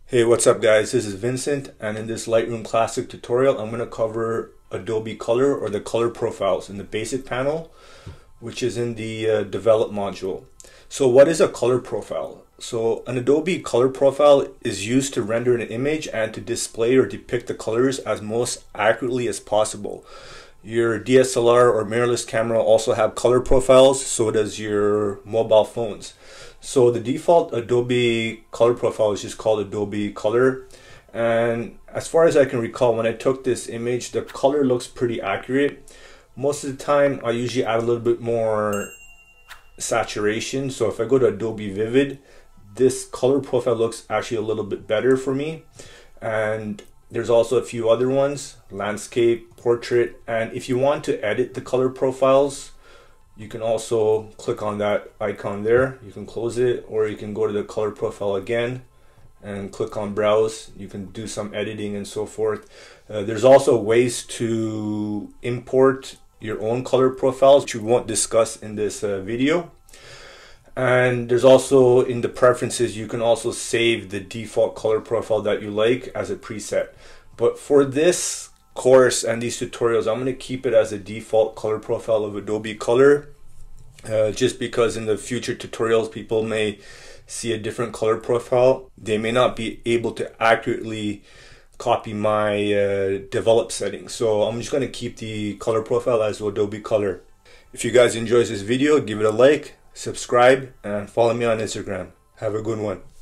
Hey, what's up guys? This is Vincent, and in this Lightroom Classic tutorial I'm going to cover Adobe Color, or the color profiles in the basic panel, which is in the develop module. So what is a color profile? So an Adobe color profile is used to render an image and to display or depict the colors as most accurately as possible. Your DSLR or mirrorless camera also have color profiles, so does your mobile phones. So the default Adobe color profile is just called Adobe Color, and as far as I can recall, when I took this image, the color looks pretty accurate. Most of the time I usually add a little bit more saturation, so if I go to Adobe Vivid, this color profile looks actually a little bit better for me. And there's also a few other ones, landscape, portrait, and if you want to edit the color profiles, you can also click on that icon there. You can close it, or you can go to the color profile again and click on browse. You can do some editing and so forth. There's also ways to import your own color profiles, which we won't discuss in this video. And there's also, in the preferences, you can also save the default color profile that you like as a preset. But for this course and these tutorials, I'm going to keep it as a default color profile of Adobe Color, just because in the future tutorials people may see a different color profile. They may not be able to accurately copy my develop settings, so I'm just going to keep the color profile as Adobe Color. If you guys enjoyed this video, give it a like, subscribe, and follow me on Instagram. Have a good one.